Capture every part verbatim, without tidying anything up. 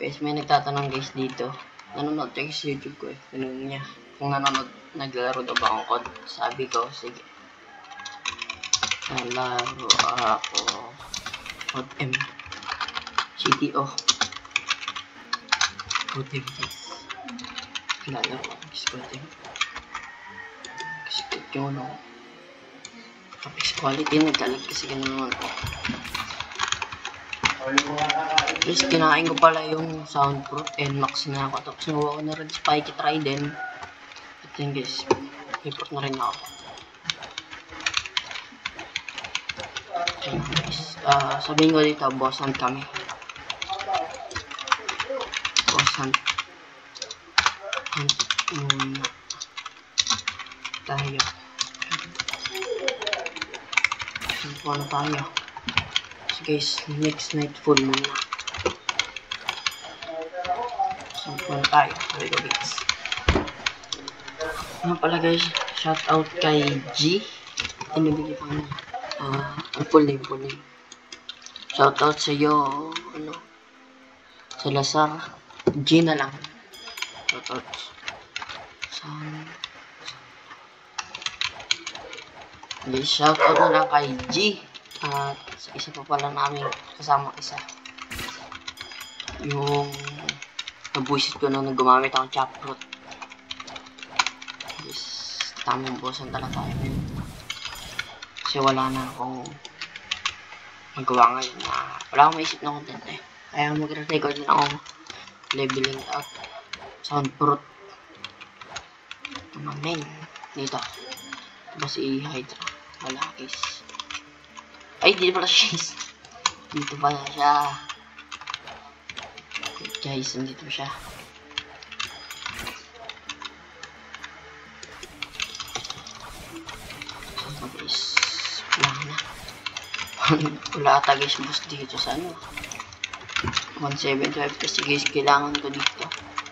Guys, may nagtatanong guys dito. Nanonood tayo sa YouTube ko eh. Tanong niya kung nanonood, naglalaro daw ba akong C O D. Sabi ko, sige. Nalaro ako C O D M. C T O. C O D M guys. Nalaro ako guys, C O D M. Kasi yung ano. Graphics quality, nagkalag kasi ganun ako. Guys, kinain ko pala yung Soundproof N Max na ako. Tapos nakuha ko na rin Spiky Trident. At yun guys, import na rin ako. Ayan guys, uh, sabihin ko dito, boss hunt kami. Boss hunt. Hunt muna tayo. Hunt muna tayo. Guys, next night full muna. So, muna tayo. There we go guys. Nga pala guys, shout out kay G. Ano bigay pa nga? Ah, uh, full name, full name. Shout out sa iyo, ano? Sa Lazar. G na lang. Shout out. Sa... Guys, shout out na lang kay G. At uh, isa pa pala namin kasama isa. Yung nabuisit ko nung gumamit akong Chaproot. Yes, tamang bossan talaga tayo ngayon. Kasi wala na akong magawa ngayon na wala akong maisip na content eh. Kaya magre-record na akong leveling up Soundproof. Ano main dito. Diba si Hydra? Wala guys. Ay, dito pala siya. Dito pala siya. Guys, nandito siya. So, guys, wala na. Wala ata guys, boost dito sa ano. one seventy-five kasi guys, kailangan ko dito.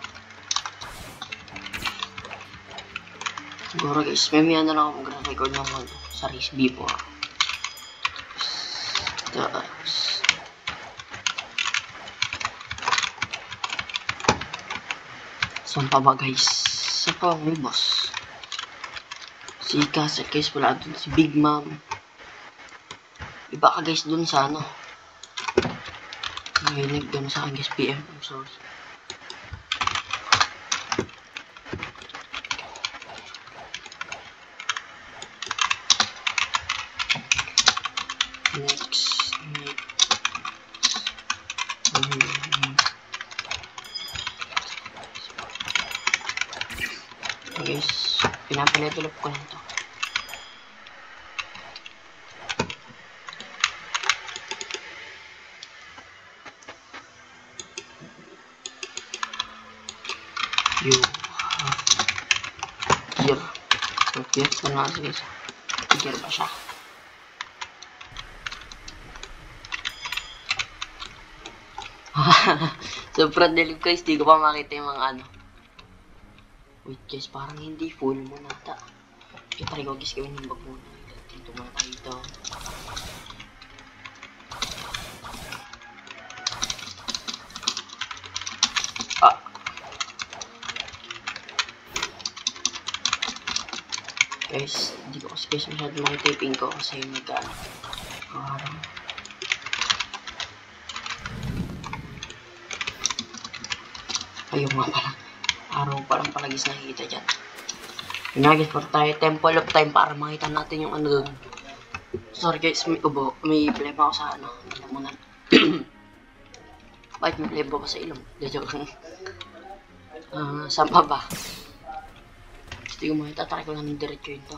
Siguro guys, may miyan na lang ako mag-record ng ano, sa race B four. Tapos saan pa ba guys? Saan pa may boss? Si Castle guys, wala dun si Big Mom. Iba ka guys dun sa ano. Nanginig dun sa akin guys, P M. I'm sorry. Next. Okay guys, pinapalevelop ko na ito. You have gear. So, gear ko na guys. Gear ba siya? Sobrang dilim guys, di ko pa makita yung mga ano. Wait guys, parang hindi full muna ata. Okay, try ko guys gawin yung bag muna. Dito muna tayo dito. Ah. Guys, hindi ko kasi guys masyado makitaping ko kasi nag-ano. Parang ayun nga pala. Araw pa lang palagis nakikita dyan. Yun na guys, para tayo temple of time para makita natin yung ano doon. Sorry guys, may ubo. May pleba ako sa ano. Alam mo na. Bakit may pleba ako sa ilong? Hindi, joke lang. Uh, saan pa ba? Gusto ko makita. Try ko lang ng diretso yun to.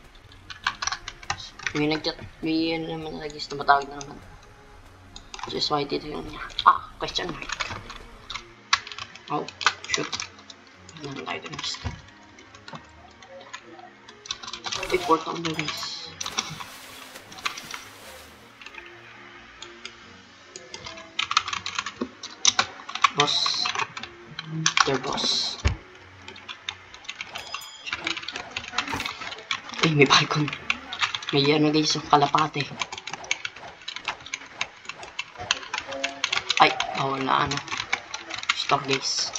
May nag-chat. May ano naman na guys na matawag na naman. So, is white ito yung niya. Ah, question mark. Oh, shoot. Meron tayo dun guys. Ay, portal mo guys. Boss. Their boss. Ay, may balcon. May ano guys, yung kalapate. Ay, bawal na ano. store guys.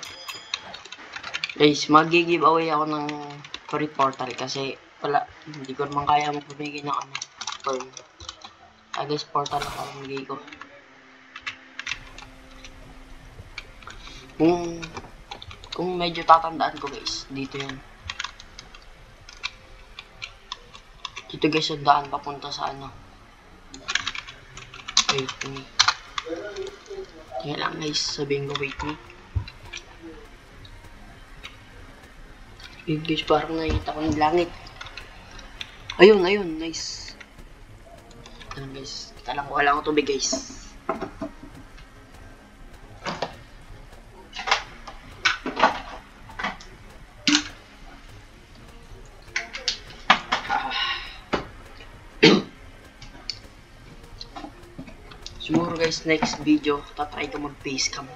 Guys, mag-giveaway ako ng free portal kasi wala, hindi ko naman kaya magbibigay ng ano, pearl. Ah guys, portal ako ang bigay ko. Kung, kung medyo tatandaan ko guys, dito yun. Dito guys, yung daan papunta sa ano. Wait me. Tingnan lang guys, sabihin ko wait me. Yun guys, parang nakikita ko ng langit. Ayun, ayun, nice. Ayun guys, kita lang ko, wala akong tubig guys. Siguro guys, next video, tatry ko mag-face cam.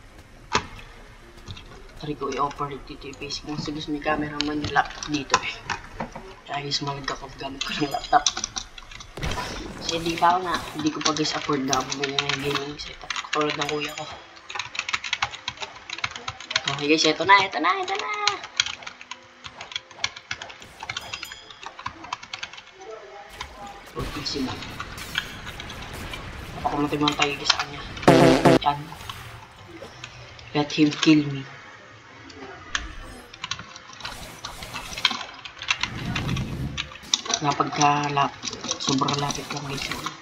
Try ko i-operate dito yung face cam. Kasi gusto may cameraman yung laptop dito eh. Kaya guys, mag-gamit ko ng laptop. Kasi hindi pa ako na, hindi ko pa guys afford na bumili ng gaming setup. Katulad ng kuya ko. Okay guys, ito na, ito na, ito na. Fortissimo. Papakumatay mo tayo sa kanya. Yan. Let him kill me. Na pagkalap, sobrang lapit lang guys.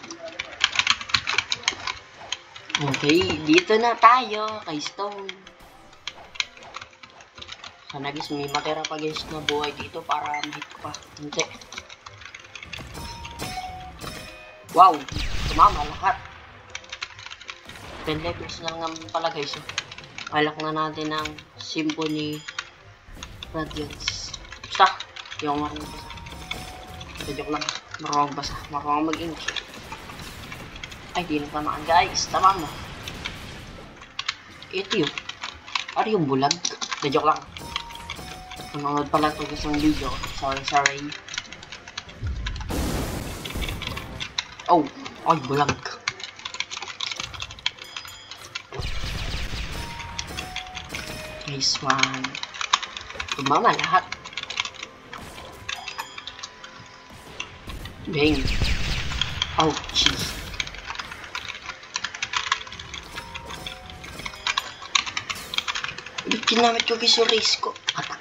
Okay, dito na tayo kay Stone. Sana guys, may matira pa guys na buhay dito para mahit pa. Hindi. Wow, tumama lahat. ten levels na lang pala guys. Palak na natin ng Symphony Radiance. Basta, hindi ako marunong basa. Joke lang, marunong basa, marunong mag-English. Ay, di na tamaan guys, tama mo. Ito yun. Ano yung bulag? Joke lang. Nanonood pala ito guys ng video. Sorry, sorry. Oh, ay, bulag. Nice one. Tumama lahat. Bang. Oh, jeez. Ginamit ko guys yung race ko. Patang.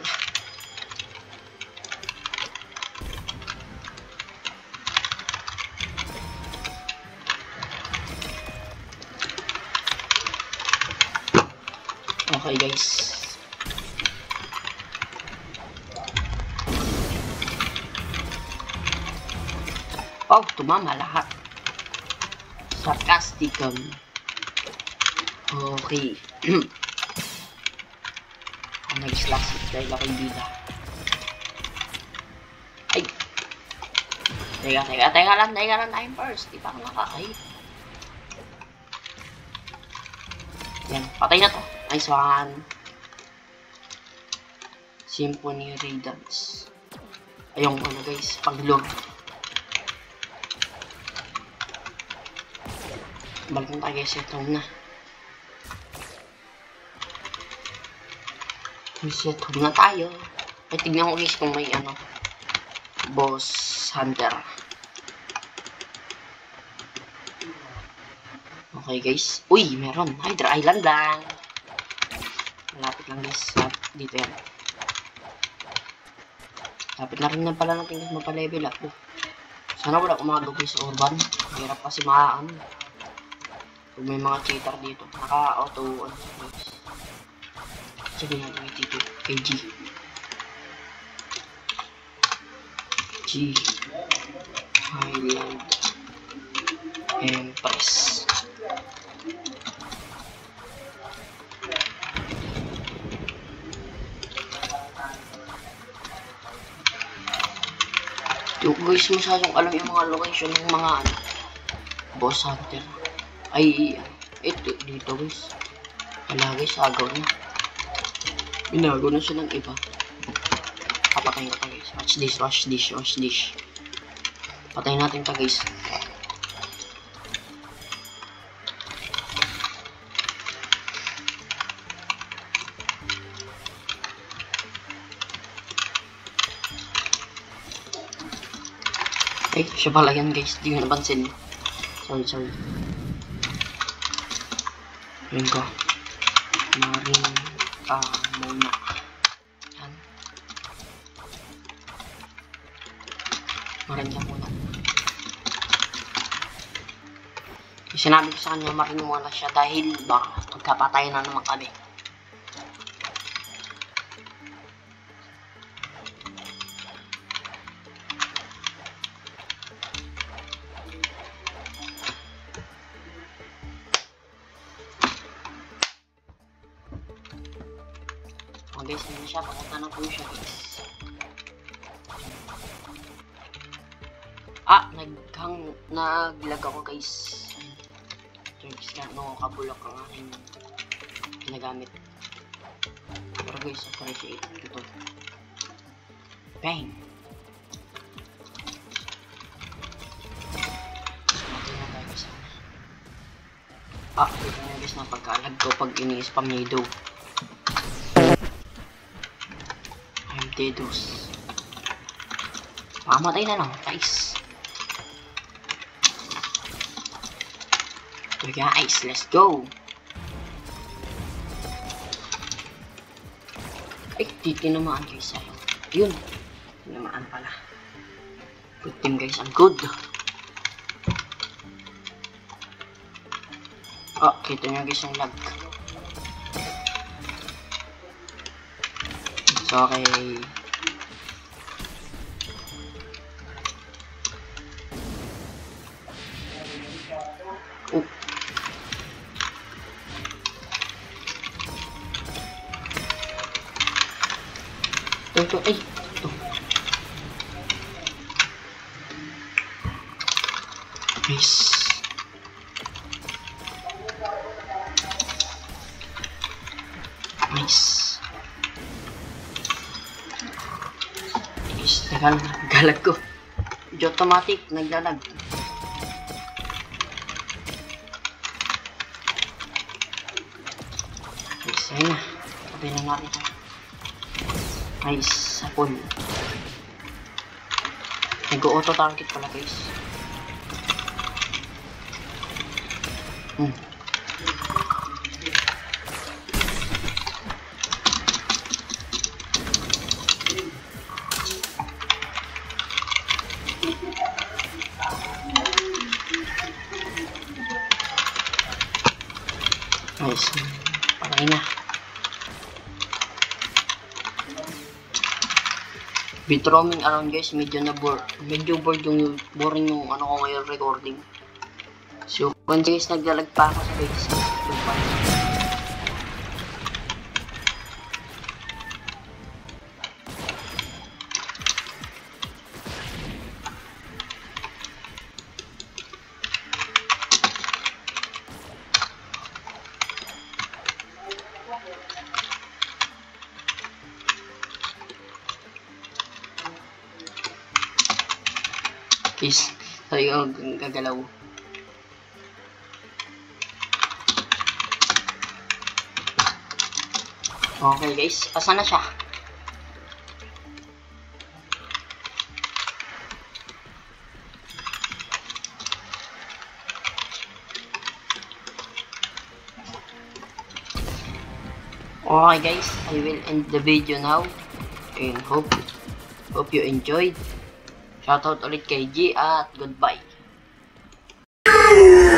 Okay guys. Oh, tumama lahat. Sarcasticum. Okay. Ang nag-slash dahil ako yung bida. Ay. Teka, teka, teka lang, teka lang time first. Di pa ako nakakahit. Yan, patay na to. Nice one. Symphony Radiance. Ayong ano guys, pag-log. Balik na tayo guys, ito na. Reset home na tayo. Ay, tignan ko guys kung may ano, boss hunter. Okay guys. Uy, meron. Hydra Island lang. Malapit lang guys. Dito yan. Lapit na rin na pala natin guys mapalevel up. Sana wala kumagaw guys sa urban. Hirap kasi maaan. Kung may mga cheater dito. Naka-auto ano guys. Sabi natin dito kay G. G. Highland. Empress. Yung guys, masyadong alam yung mga location ng mga ano, boss hunter. Ay, ito, dito guys. Wala guys, agaw na. Binago na siya ng iba. Papatayin ko tayo guys. Watch this, watch this, watch this. Patayin natin ito guys. Eh, siya pala yan guys, di ko napansin. Sorry, sorry. Yun ko. Maring ka muna. Yan. Maring ka muna. Sinabi ko sa kanya, maring muna siya dahil baka magkapatay na naman kami. Oh guys, hindi siya. Papunta na po siya guys. Ah, naghang, naglag ako guys. Guys, no, kabulok ang aking ginagamit. Pero guys, appreciate ito. Bang! Matay na tayo guys. Ah, ito na guys na pagkalag ko pag ini-spam niya ito. I'm dedos. Mamatay na lang, guys. So guys, let's go. Ay, di tinamaan guys. Yun. Tinamaan pala. Good team guys, I'm good. Oh, kita nyo guys yung lag. So, okay. Oh. Ito, ay, ito. Nice. Nice. Nice, nagal, galag ko. Di automatic, naglalag. Nice, ayun na. Sabi na natin ito. Nice, sapon. Nag-auto target pala guys. Hmm. Nice. Patay na. Bit roaming around guys, medyo na bore. Medyo bored yung boring yung ano ko ngayon recording. So, once guys naglalag pa ako sa guys. Guys, sabi ko gagalaw. Okay guys, asan na siya? Okay guys, I will end the video now and hope hope you enjoyed. Shoutout ulit kay G at goodbye.